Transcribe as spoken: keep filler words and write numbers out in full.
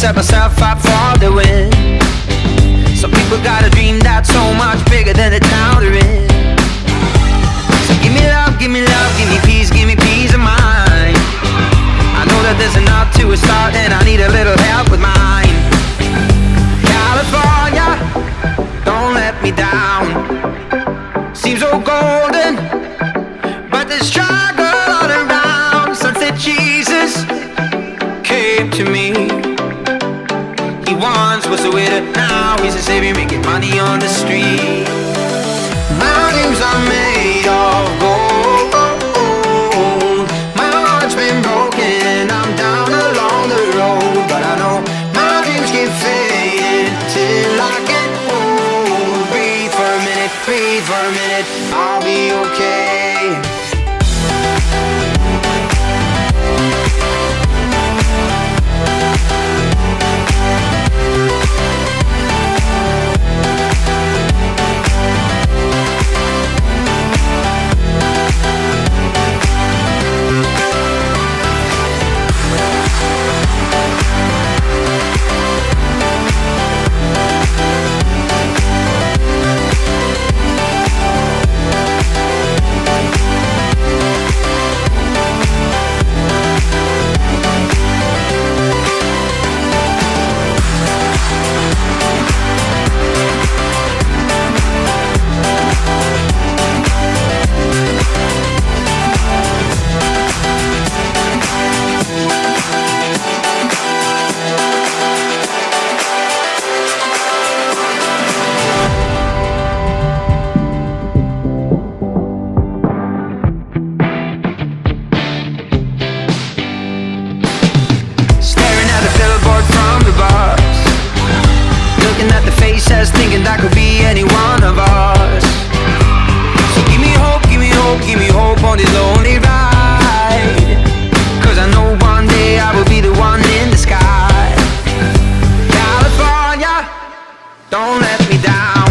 set myself up for the win. Some people got a dream that's so much bigger than the town they're in. So give me love, give me love, give me peace, give me peace of mind. I know that there's enough to a start and I need a little help with mine. California, don't let me down. Seems so golden, but there's struggle all around. Sunset Jesus came to me. He once was a widow, now he's a savior making money on the street. Mountains are made of gold. My heart's been broken, I'm down along the road, but I know my dreams keep fading till I get old. Breathe for a minute, breathe for a minute, I'll be okay. Thinking that could be any one of us. So give me hope, give me hope, give me hope on this lonely ride. Cause I know one day I will be the one in the sky. California, don't let me down.